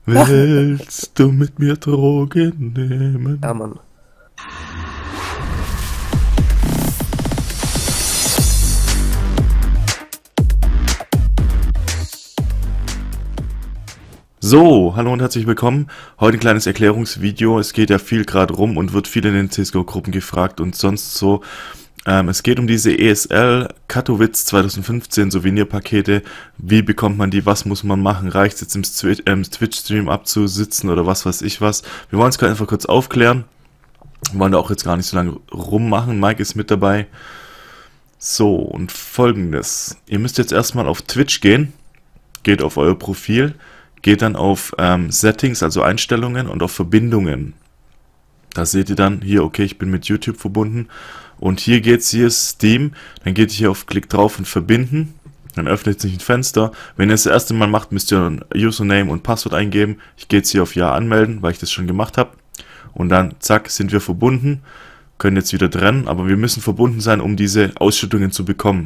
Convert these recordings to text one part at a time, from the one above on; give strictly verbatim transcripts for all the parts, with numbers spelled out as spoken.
Willst du mit mir Drogen nehmen? Ja, Mann. So, hallo und herzlich willkommen. Heute ein kleines Erklärungsvideo. Es geht ja viel gerade rum und wird viel in den C S G O-Gruppen gefragt und sonst so. Ähm, es geht um diese E S L Katowice zwanzig fünfzehn Souvenirpakete. Wie bekommt man die? Was muss man machen? Reicht es jetzt im Twi- ähm, Twitch-Stream abzusitzen oder was weiß ich was? Wir wollen es gerade einfach kurz aufklären. Wir wollen da auch jetzt gar nicht so lange rummachen. Mike ist mit dabei. So, und folgendes. Ihr müsst jetzt erstmal auf Twitch gehen. Geht auf euer Profil. Geht dann auf ähm, Settings, also Einstellungen und auf Verbindungen. Da seht ihr dann hier, okay, ich bin mit YouTube verbunden. Und hier geht's, hier ist Steam. Dann geht ihr hier auf Klick drauf und verbinden. Dann öffnet sich ein Fenster. Wenn ihr es das erste Mal macht, müsst ihr ein Username und Passwort eingeben. Ich gehe jetzt hier auf Ja anmelden, weil ich das schon gemacht habe. Und dann, zack, sind wir verbunden. Können jetzt wieder trennen, aber wir müssen verbunden sein, um diese Ausschüttungen zu bekommen.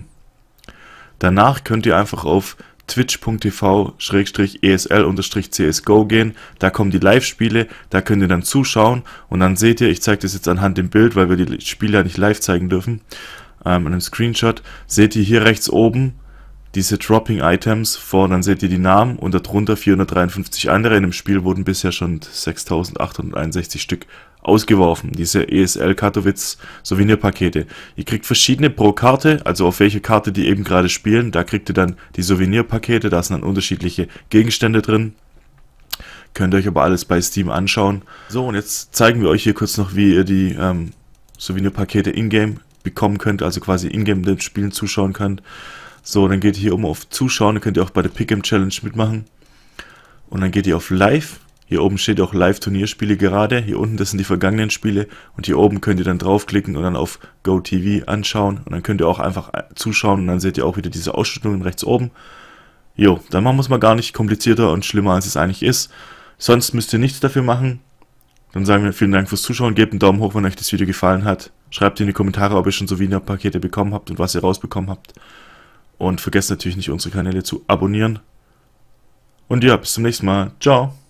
Danach könnt ihr einfach auf twitch punkt t v slash e s l c s g o gehen, da kommen die Live-Spiele, da könnt ihr dann zuschauen und dann seht ihr, ich zeige das jetzt anhand dem Bild, weil wir die Spiele ja nicht live zeigen dürfen, ähm, in einem Screenshot, seht ihr hier rechts oben diese Dropping Items vor, dann seht ihr die Namen und darunter vierhundertdreiundfünfzig andere. In dem Spiel wurden bisher schon sechstausendachthunderteinundsechzig Stück ausgeworfen, diese E S L Katowice Souvenirpakete. Ihr kriegt verschiedene pro Karte, also auf welche Karte die eben gerade spielen, da kriegt ihr dann die Souvenirpakete, da sind dann unterschiedliche Gegenstände drin. Könnt ihr euch aber alles bei Steam anschauen. So, und jetzt zeigen wir euch hier kurz noch, wie ihr die ähm, Souvenirpakete in-game bekommen könnt, also quasi in-game den Spielen zuschauen könnt. So, dann geht ihr hier oben auf Zuschauen, dann könnt ihr auch bei der Pick'em Challenge mitmachen. Und dann geht ihr auf Live. Hier oben steht auch Live-Turnierspiele gerade. Hier unten, das sind die vergangenen Spiele. Und hier oben könnt ihr dann draufklicken und dann auf Go T V anschauen. Und dann könnt ihr auch einfach zuschauen und dann seht ihr auch wieder diese Ausschüttungen rechts oben. Jo, dann machen wir es mal gar nicht komplizierter und schlimmer, als es eigentlich ist. Sonst müsst ihr nichts dafür machen. Dann sagen wir vielen Dank fürs Zuschauen. Gebt einen Daumen hoch, wenn euch das Video gefallen hat. Schreibt in die Kommentare, ob ihr schon Souvenirpakete bekommen habt und was ihr rausbekommen habt. Und vergesst natürlich nicht, unsere Kanäle zu abonnieren. Und ja, bis zum nächsten Mal. Ciao.